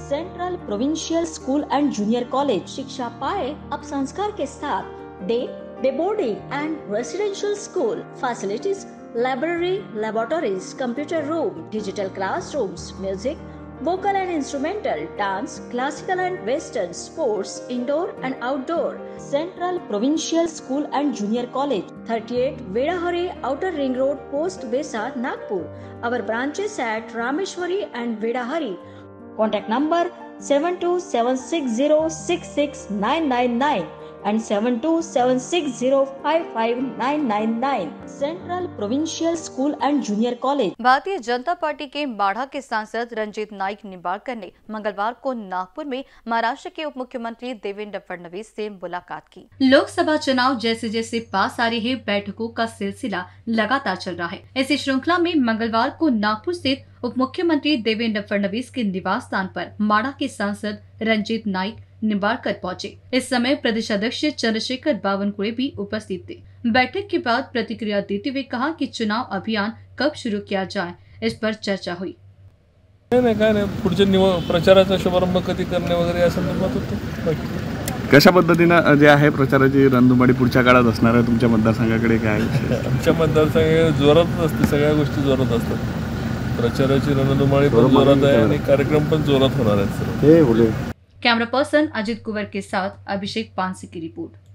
Central provincial school and junior college. शिक्षा पाए अब संस्कार के साथ। Day boarding and residential school facilities, library, laboratories, computer room, digital classrooms, music, vocal and instrumental, dance, classical and western, sports, indoor and outdoor. Central Provincial School and Junior College, 38 Vedahari, Outer Ring Road, Post Besa, Nagpur. Our branches at Rameshwari and Vedahari. Contact number 7276066999 and 7276055999. Central Provincial School and Junior College. Bharatiya Janata party के माढ़ा के सांसद रंजीत नाइक निंबाड़कर ने मंगलवार को नागपुर में महाराष्ट्र के उप मुख्यमंत्री देवेंद्र फडणवीस से मुलाकात की। लोकसभा चुनाव जैसे जैसे पास आ रहे हैं, बैठकों का सिलसिला लगातार चल रहा है। इसी श्रृंखला में मंगलवार को नागपुर स्थित उप मुख्यमंत्री देवेंद्र फडणवीस के निवास स्थान पर माढ़ा के सांसद रंजीत नाइक निंबाड़कर पहुंचे। इस समय प्रदेश अध्यक्ष चंद्रशेखर बावनकुळे भी उपस्थित थे। बैठक के बाद प्रतिक्रिया देते हुए कहा कि चुनाव अभियान कब शुरू किया जाए, इस पर चर्चा हुई। पुढचे प्रचाराचा शुभारंभ कधी करणे वगैरे या संदर्भात होतं। कशा पद्धतीनं जे आहे प्रचाराची रणधुमाळी पुढच्या काळात असणार आहे तुमच्या मतदारसंघाकडे काय? आमच्या मतदारसंघात जोरात असते, सगळ्या गोष्टी जोरात असतात। प्रचाराची रणधुमाळी पण जोरात आहे आणि कार्यक्रम पण जोरात होणार आहेत। कैमरा पर्सन अजित कुंवर के साथ अभिषेक पानसे की रिपोर्ट।